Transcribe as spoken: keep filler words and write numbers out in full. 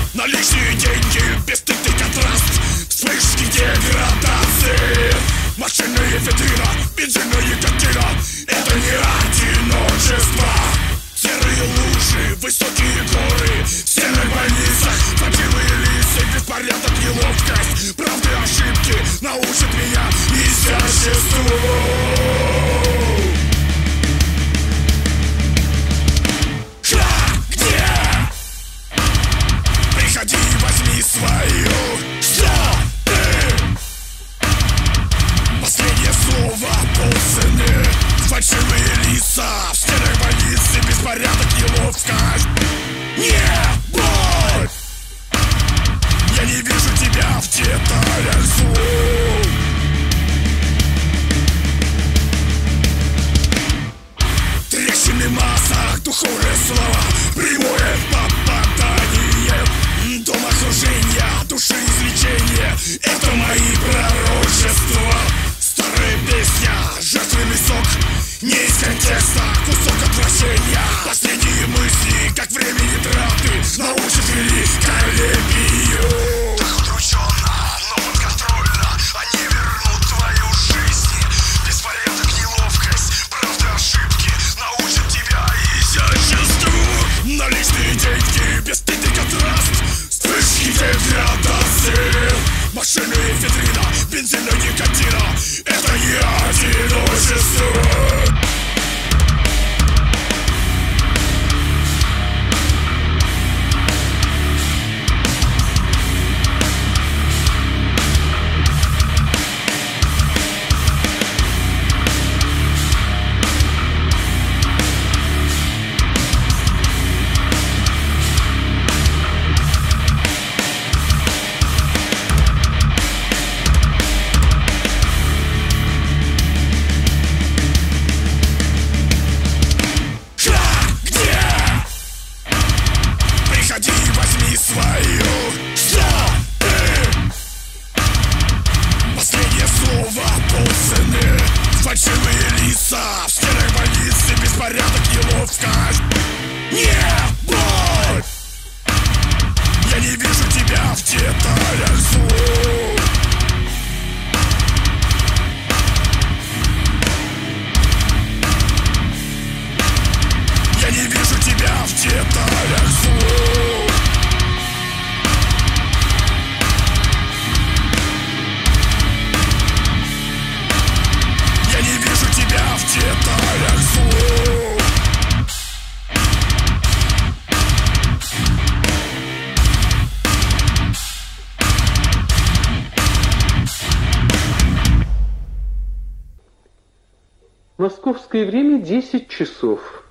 Наличные деньги, бесстыдный контраст, вспышки деградации. Машинная витрина, бензинная никотина. Это не одиночество. Серые лужи, высокие горы, стены в больницах, фальшивые лица, беспорядок, неловкость. Правды, ошибки научат меня изяществу. Приходи и возьми свою. Что ты? Последнее слово полцены. Фальшивые лица, в стенах больницы, беспорядок, неловкость. Не боль. Я не вижу тебя в деталях звук. Трещины в массах, духовные слова, прямое попадание. Дом окружения, души излечения. Это мои пророчества. Старая песня, жертвенный сок, не из контекста, кусок отвращения. Последние мысли, как времени траты, научат великолепию. Так удрученно, но подконтрольно они вернут твою жизнь. Беспорядок, неловкость, правда, ошибки научат тебя изяществу. Наличные деньги, бесстыдный контраст, вспышки деградации. Машинная витрина, бензинная никотина. Это не одиночество. Приходи и возьми свою. Что ты? Последнее слово полцены. Фальшивые лица, в стенах больницы, беспорядок, неловкость. Не боль. Я не вижу тебя в деталях звук. Я не вижу тебя в деталях звук. Я не вижу тебя в деталях звук. Московское время десять часов.